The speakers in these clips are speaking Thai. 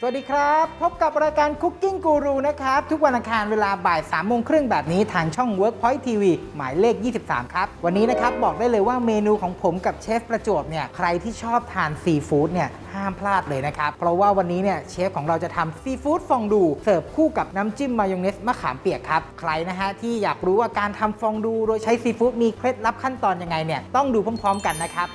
วัสดีครับพบกับรายการ Cooking Guru นะครับทุกวันอังคารเวลาบ่าย 3:30 แบบนี้ทางช่อง Workpoint TV หมายเลข 23 ครับวันนี้นะครับบอกได้เลยว่าเมนูของผมกับเชฟประจวบเนี่ยใครที่ชอบทานซีฟู้ดเนี่ยห้ามพลาดเลยนะครับเพราะว่าวันนี้เนี่ยเชฟของเราจะทำซีฟู้ดฟองดูเสิร์ฟคู่กับน้ำจิ้มมายองเนสมะขามเปียกครับใครนะฮะที่อยากรู้ว่าการทำฟองดูโดยใช้ซีฟู้ดมีเคล็ดลับขั้นตอนยังไงเนี่ยต้องดูพร้อมๆกันนะครับ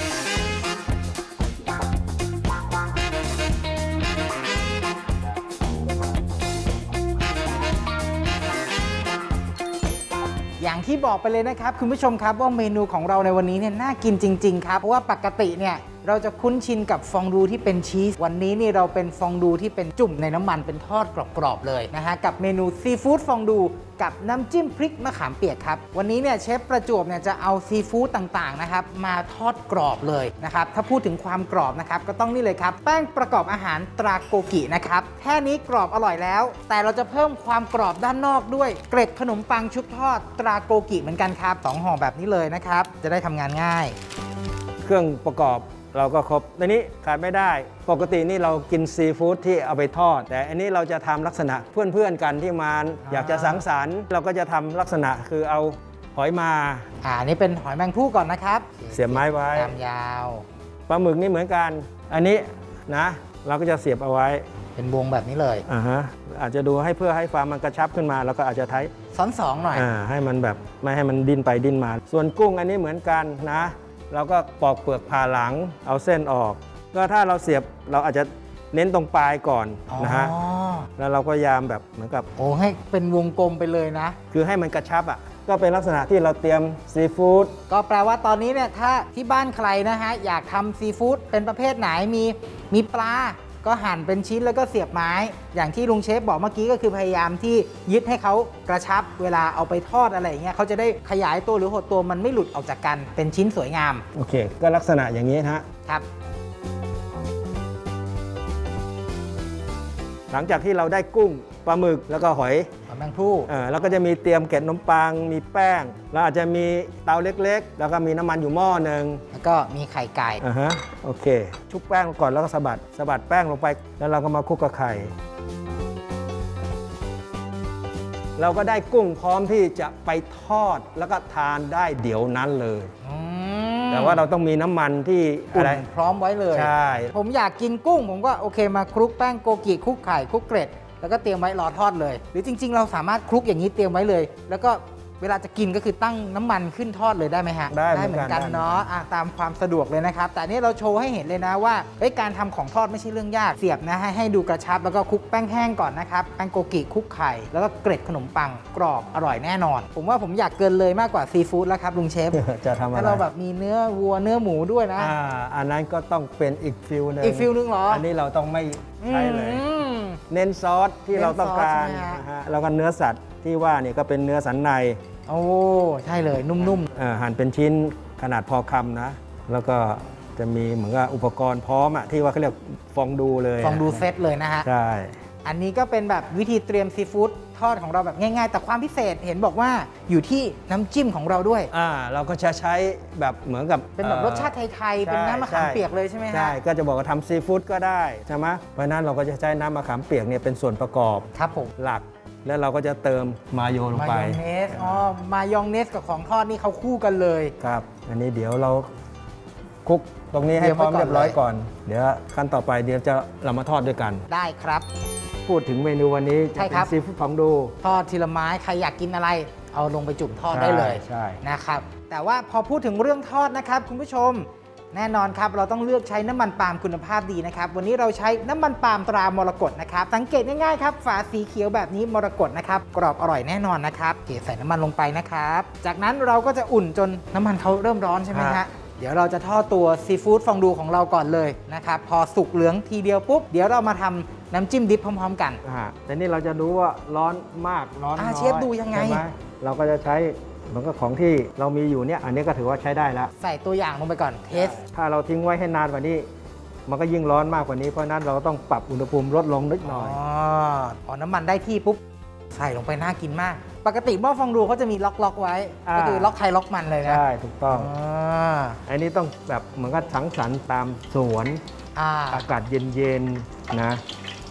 อย่างที่บอกไปเลยนะครับคุณผู้ชมครับว่าเมนูของเราในวันนี้เนี่ยน่ากินจริงๆครับเพราะว่าปกติเนี่ยเราจะคุ้นชินกับฟองดูที่เป็นชีสวันนี้นี่เราเป็นฟองดูที่เป็นจุ่มในน้ำมันเป็นทอดกรอบๆเลยนะฮะกับเมนูซีฟู้ดฟองดูกับน้ำจิ้มพริกมะขามเปียกครับวันนี้เนี่ยเชฟประจวบเนี่ยจะเอาซีฟู้ดต่างๆนะครับมาทอดกรอบเลยนะครับถ้าพูดถึงความกรอบนะครับก็ต้องนี่เลยครับแป้งประกอบอาหารตราโกกินะครับแค่นี้กรอบอร่อยแล้วแต่เราจะเพิ่มความกรอบด้านนอกด้วยเกล็ดขนมปังชุบทอดตราโกกิเหมือนกันครับ2 ห่อแบบนี้เลยนะครับจะได้ทำงานง่ายเครื่องประกอบเราก็ครบในนี้ขาดไม่ได้ปกตินี่เรากินซีฟู้ดที่เอาไปทอดแต่อันนี้เราจะทำลักษณะเพื่อนๆกันที่มาอยากจะสังสรรค์เราก็จะทำลักษณะคือเอาหอยมานี่เป็นหอยแมงภู่ก่อนนะครับเสียบไม้ไว้ตามยาวปลาหมึกนี่เหมือนกันอันนี้นะเราก็จะเสียบเอาไว้เป็นวงแบบนี้เลยอาจจะดูให้เพื่อให้ฟาร์มมันกระชับขึ้นมาแล้วก็อาจจะใช้ซ้อนสองหน่อยให้มันแบบไม่ให้มันดิ้นไปดิ้นมาส่วนกุ้งอันนี้เหมือนกันนะเราก็ปอกเปลือกผ่าหลังเอาเส้นออกก็ถ้าเราเสียบเราอาจจะเน้นตรงปลายก่อนนะฮะแล้วเราก็พยายามแบบเหมือนกับให้เป็นวงกลมไปเลยนะคือให้มันกระชับก็เป็นลักษณะที่เราเตรียมซีฟู้ดก็แปลว่าตอนนี้เนี่ยถ้าที่บ้านใครนะฮะอยากทำซีฟู้ดเป็นประเภทไหนมีปลาก็หั่นเป็นชิ้นแล้วก็เสียบไม้อย่างที่ลุงเชฟบอกเมื่อกี้ก็คือพยายามที่ยึดให้เขากระชับเวลาเอาไปทอดอะไรอย่างเงี้ยเขาจะได้ขยายตัวหรือหดตัวมันไม่หลุดออกจากกันเป็นชิ้นสวยงามโอเคก็ลักษณะอย่างนี้ครับหลังจากที่เราได้กุ้งปลาหมึกแล้วก็หอยแมงภู่แล้วก็จะมีเตรียมเกล็ดขนมปังมีแป้งแล้วอาจจะมีเตาเล็กๆแล้วก็มีน้ำมันอยู่หม้อหนึ่งแล้วก็มีไข่ไก่โอเคชุบแป้งก่อนแล้วก็สะบัดแป้งลงไปแล้วเราก็มาคลุกกับไข่เราก็ได้กุ้งพร้อมที่จะไปทอดแล้วก็ทานได้เดี๋ยวนั้นเลยแต่ว่าเราต้องมีน้ำมันที่อะไรพร้อมไว้เลยใช่ผมอยากกินกุ้งผมก็โอเคมาคลุกแป้งโกกิคลุกไข่คลุกเกล็ดแล้วก็เตรียมไว้รอทอดเลยหรือจริงๆเราสามารถคลุกอย่างนี้เตรียมไว้เลยแล้วก็เวลาจะกินก็คือตั้งน้ำมันขึ้นทอดเลยได้ไหมฮะได้เหมือนกันเนาะตามความสะดวกเลยนะครับแต่นี่เราโชว์ให้เห็นเลยนะว่าการทำของทอดไม่ใช่เรื่องยากเสียบนะให้ดูกระชับแล้วก็คลุกแป้งแห้งก่อนนะครับแป้งโกกิคลุกไข่แล้วก็เกล็ดขนมปังกรอบอร่อยแน่นอนผมว่าผมอยากเกินเลยมากกว่าซีฟู้ดแล้วครับลุงเชฟจะทำอะไรถ้าเราแบบมีเนื้อวัวเนื้อหมูด้วยนะอันนั้นก็ต้องเป็นอีกฟิลนึงเหรออันนี้เราต้องไม่ใช่เลยเน้นซอสที่เราต้องการแล้วก็เนื้อสัตว์ที่ว่านี่ก็เป็นเนื้อสันในใช่เลยนุ่มๆหั่นเป็นชิ้นขนาดพอคำนะแล้วก็จะมีเหมือนกับอุปกรณ์พร้อมที่ว่าเขาเรียกฟองดูเลยฟองดูเซตเลยนะฮะใช่อันนี้ก็เป็นแบบวิธีเตรียมซีฟู้ดทอดของเราแบบง่ายๆแต่ความพิเศษเห็นบอกว่าอยู่ที่น้ำจิ้มของเราด้วยเราก็จะใช้แบบเหมือนกับเป็นแบบรสชาติไทยๆเป็นน้ำมะขามเปียกเลยใช่ไหมฮะใช่ก็จะบอกว่าทำซีฟู้ดก็ได้ใช่ไหมเพราะนั้นเราก็จะใช้น้ำมะขามเปียกเนี่ยเป็นส่วนประกอบครับผมหลักแล้วเราก็จะเติมมาโยลงไปมายองเนสมายองเนสกับของทอดนี่เขาคู่กันเลยครับอันนี้เดี๋ยวเราคลุกตรงนี้ให้พร้อมเรียบร้อยก่อนเดี๋ยวขั้นต่อไปเดี๋ยวเรามาทอดด้วยกันได้ครับพูดถึงเมนูวันนี้จะเป็นซีฟู้ดฟองดูทอดทีละไม้ใครอยากกินอะไรเอาลงไปจุ่มทอดได้เลยนะครับแต่ว่าพอพูดถึงเรื่องทอดนะครับคุณผู้ชมแน่นอนครับเราต้องเลือกใช้น้ำมันปาล์มคุณภาพดีนะครับวันนี้เราใช้น้ำมันปาล์มตรามรกตนะครับสังเกตง่ายๆครับฝาสีเขียวแบบนี้มรกตนะครับกรอบอร่อยแน่นอนนะครับใส่น้ำมันลงไปนะครับจากนั้นเราก็จะอุ่นจนน้ำมันเขาเริ่มร้อนใช่ไหมฮะเดี๋ยวเราจะทอดตัวซีฟู้ดฟองดูของเราก่อนเลยนะครับพอสุกเหลืองทีเดียวปุ๊บเดี๋ยวเรามาทำน้ำจิ้มดิบพร้อมๆกันแต่นี่เราจะดูว่าร้อนมากร้อนน้อยเชฟดูยังไงเราก็จะใช้มันก็ของที่เรามีอยู่เนี่ยอันนี้ก็ถือว่าใช้ได้แล้วใส่ตัวอย่างลงไปก่อนเทสถ้าเราทิ้งไว้ให้นานกว่านี้มันก็ยิ่งร้อนมากกว่านี้เพราะนั้นเราต้องปรับอุณหภูมิลดลงนิดหน่อยพอน้ำมันได้ที่ปุ๊บใส่ลงไปน่ากินมากปกติหม้อฟองดูเขาจะมีล็อกไว้ก็คือล็อกใครล็อกมันเลยนะใช่ถูกต้องอันนี้ต้องแบบเหมือนกับสังสรรค์ตามสวนอากาศเย็นๆนะ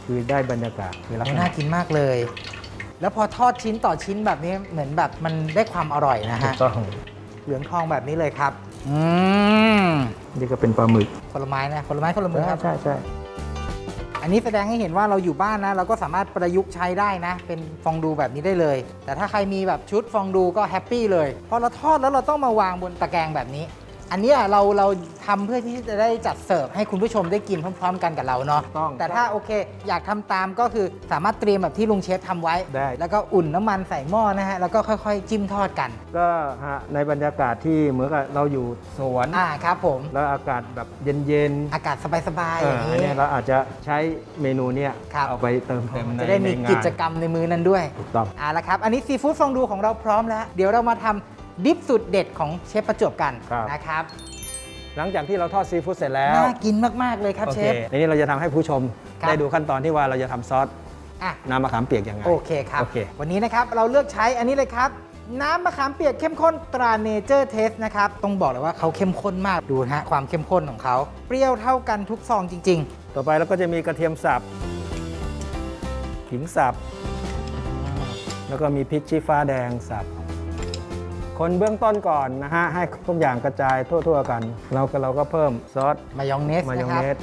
คือได้บรรยากาศคือลักษณะน่ากินมากเลย แล้วพอทอดชิ้นต่อชิ้นแบบนี้เหมือนแบบมันได้ความอร่อยนะถูฮะกต้องเหลืองทองแบบนี้เลยครับมนี่ก็เป็นปลาหมึกผลไม้นะผลไม้คนละมือครับใช่ใช่อันนี้แสดงให้เห็นว่าเราอยู่บ้านนะเราก็สามารถประยุกต์ใช้ได้นะ เป็นฟองดูแบบนี้ได้เลย แต่ถ้าใครมีแบบชุดฟองดูก็แฮปปี้เลยพอเราทอดแล้วเราต้องมาวางบนตะแกรงแบบนี้ อันนี้เราทำเพื่อที่จะได้จัดเสิร์ฟให้คุณผู้ชมได้กินพร้อมๆกันกับเราเนาะต้องแต่ถ้าโอเคอยากทำตามก็คือสามารถเตรียมแบบที่ลุงเชฟทำไว้ได้แล้วก็อุ่นน้ำมันใส่หม้อนะฮะแล้วก็ค่อยๆ จิ้มทอดกันก็ฮะในบรรยากาศที่เหมือนกับเราอยู่สวนครับผมแล้วอากาศแบบเย็นอากาศสบายๆๆอย่างอันนี้นี้เราอาจจะใช้เมนูเนี้ยครับเอาไปเติมเต็มในจะได้มีในงานกิจกรรมในมือนั้นด้วยถูกต้องละครับ อันนี้ซีฟู้ดฟองดูของเราพร้อมแล้ว เดี๋ยวเรามาทำดิปสุดเด็ดของเชฟประจวบกันครับนะครับหลังจากที่เราทอดซีฟู้ดเสร็จแล้วน่ากินมากๆเลยครับโอเชเคฟทีนี้เราจะทำให้ผู้ชมครับได้ดูขั้นตอนที่ว่าเราจะทำซอสอ่ะน้ำมะขามเปียกยังไงโอเคครับโอเควันนี้นะครับเราเลือกใช้อันนี้เลยครับ น้ำมะขามเปียกเข้มข้นตราเนเจอร์เทสนะครับ ต้องบอกเลยว่าเขาเข้มข้นมากดูนะฮะความเข้มข้นของเขาเปรี้ยวเท่ากันทุกซองจริงต่อไปเราก็จะมีกระเทียมสับขิงสับ แล้วก็มีพริกชี้ฟ้าแดงสับ คนเบื้องต้นก่อนนะฮะ ให้ทุกอย่างกระจายทั่วๆกัน เราก็เพิ่มซอสๆ มายองเนสมายนะองครับเนส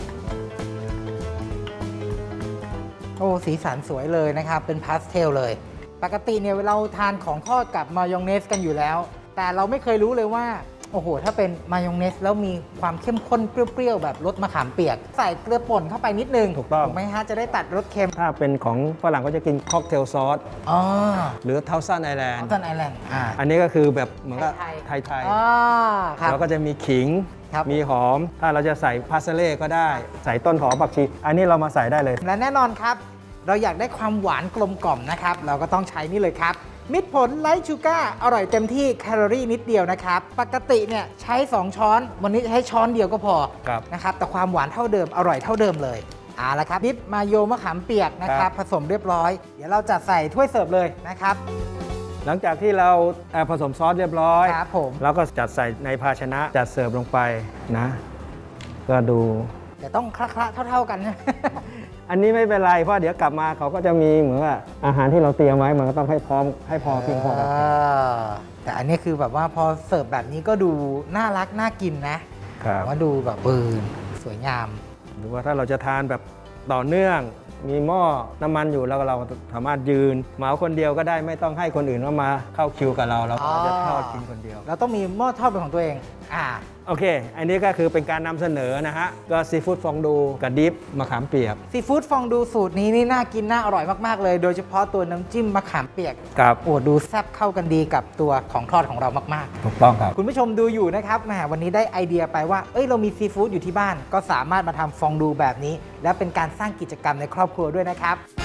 โอ้สีสันสวยเลยนะครับ เป็นพาสเทลเลย ปกติเนี่ยเราทานของทอดกับมายองเนสกันอยู่แล้ว แต่เราไม่เคยรู้เลยว่า โอ้โห ถ้าเป็นมายองเนสแล้วมีความเข้มข้นเปรี้ยวๆ แบบรสมะขามเปียก ใส่เกลือป่นเข้าไปนิดนึงถูกต้องไหมฮะ จะได้ตัดรสเค็มถ้าเป็นของฝรั่งก็จะกินค็อกเทลซอสอ๋อหรือเทาซันไอแลนออด์สตันไอแลนด์อันนี้ก็คือแบบเหมือนกับไทยไทยอ๋อครับแล้วก็จะมีขิงครับมีหอม ถ้าเราจะใส่พาสเล่ก็ได้ ใส่ต้นหอมผักชี อันนี้เรามาใส่ได้เลยและแน่นอนครับ เราอยากได้ความหวานกลมกล่อมนะครับ เราก็ต้องใช้นี่เลยครับ มิตรผลไลท์ชูการ์อร่อยเต็มที่แคลอรี่นิดเดียวนะครับ ปกติเนี่ยใช้ 2 ช้อน วันนี้ใช้ช้อนเดียวก็พอครับนะครับ แต่ความหวานเท่าเดิม อร่อยเท่าเดิมเลยเอาละครับดิปมาโยมะขามเปียกนะครับ ผสมเรียบร้อย เดี๋ยวเราจัดใส่ถ้วยเสิร์ฟเลยนะครับหลังจากที่เราผสมซอสเรียบร้อยครับผมเราก็จัดใส่ในภาชนะ จัดเสิร์ฟลงไปนะ ก็ดูแต่ต้องคละๆเท่าๆกันนะอันนี้ไม่เป็นไร เพราะเดี๋ยวกลับมาเขาก็จะมีเหมือนว่าอาหารที่เราเตรียมไว้มันก็ต้องให้พร้อมให้พอเพียงพอแต่อันนี้คือแบบว่าพอเสิร์ฟแบบนี้ก็ดูน่ารักน่ากินนะครับ ว่าดูแบบสวยงามหรือว่าถ้าเราจะทานแบบต่อเนื่อง มีหม้อน้ำมันอยู่แล้วเราสามารถยืนเหมาคนเดียวก็ได้ไม่ต้องให้คนอื่นมาเข้าคิวกับเราเราก็จะทอดกินคนเดียวเราต้องมีหม้อทอดเป็นของตัวเองโอเค อันนี้ก็คือเป็นการนำเสนอนะฮะ ก็ซีฟู้ดฟองดูกับดิฟมะขามเปียกซีฟู้ดฟองดูสูตรนี้นี่น่ากินน่าอร่อยมากๆเลย โดยเฉพาะตัวน้ำจิ้มมะขามเปียกครับโอ้ดูแซ่บเข้ากันดีกับตัวของทอดของเรามากถูกต้องครับๆ คุณผู้ชมดูอยู่นะครับแหมวันนี้ได้ไอเดียไปว่าเรามีซีฟู้ดอยู่ที่บ้าน ก็สามารถมาทำฟองดูแบบนี้ และเป็นการสร้างกิจกรรมในครอบครัวด้วยนะครับ